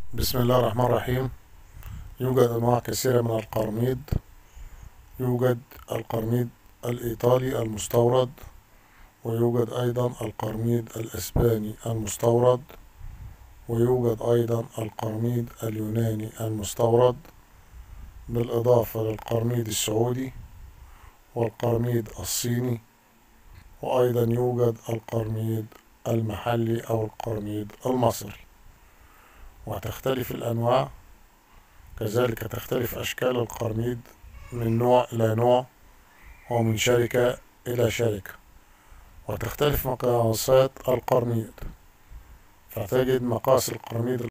بسم الله الرحمن الرحيم. يوجد أنواع كثيرة من القرميد. يوجد القرميد الإيطالي المستورد، ويوجد أيضا القرميد الإسباني المستورد، ويوجد أيضا القرميد اليوناني المستورد، بالإضافة للقرميد السعودي والقرميد الصيني، وأيضا يوجد القرميد المحلي أو القرميد المصري. وتختلف الأنواع، كذلك تختلف أشكال القرميد من نوع إلى نوع ومن شركة إلى شركة، وتختلف مقاسات القرميد، فتجد مقاس القرميد